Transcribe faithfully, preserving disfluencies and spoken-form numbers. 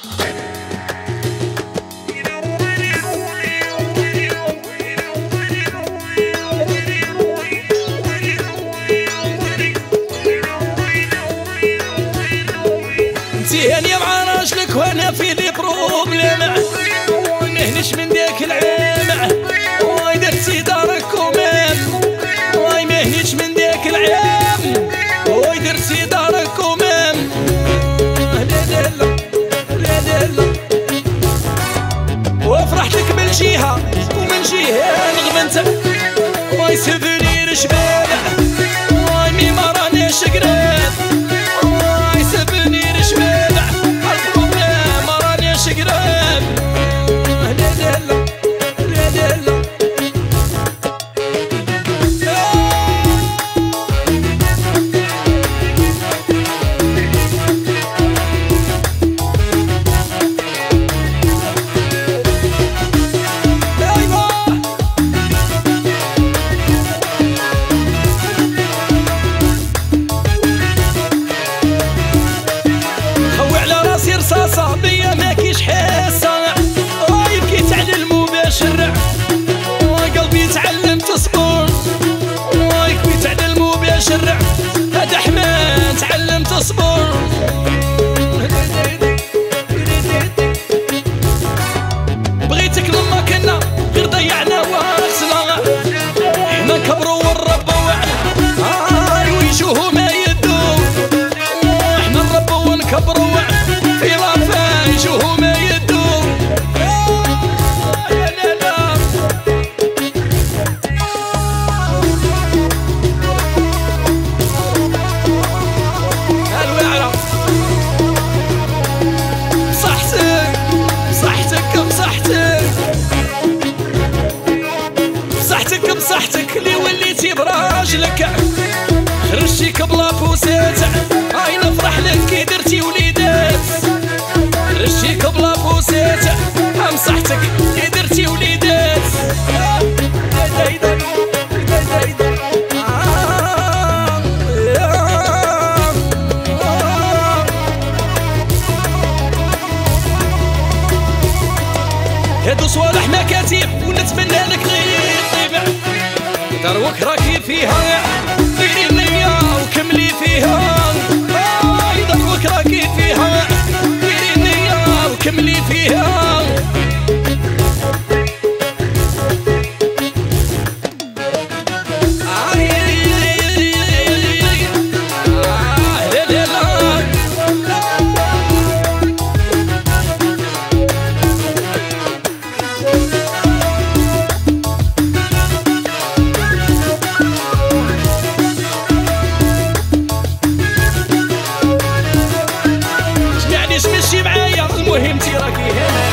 انتي مع راجلك وانا في لي بروبليم، مهنش من ديك العام، واي درتي دارك ومام، واي مهنش من ديك العام، واي درتي دارك ومام. لا لا لا لا لا وفرحتك من جهة ومن جهة نغمنت، واي سفنير شباب، واي مي ما رانيش قراب، واي سفنير شباب، البروبليم ما رانيش قراب. لا لا لا لا لا رصاصة بيا ماكيش حاسة، واي بكيت على المباشر، واي قلبي تعلم تصبر، واي بكيت على المباشر، هذا حمان تعلم تصبر. بغيتك لما كنا غير ضيعنا وقتنا، حنا نكبروا ونربوا هاي ويجوه ما يدو، حنا نربوا ونكبروا في لافا يجوه ما يدو. لا لا لا الوعرة بصحتك بصحتك بصحتك بصحتك بصحتك اللي وليتي براجلك، خرجتيك بلا بوسات، هاي نفرح لك كي درتي وليدات، خرجتيك بلا بوسات، بصحتك كي درتي وليدات. هادو صوالح مكاتب ونتمنى لك غير طيبة، دروك راكي فيها ديري النية وكملي فيها، آي دروك راكي فيها ديري النية وكملي فيها. مشي معايا المهم تي راكي هنا.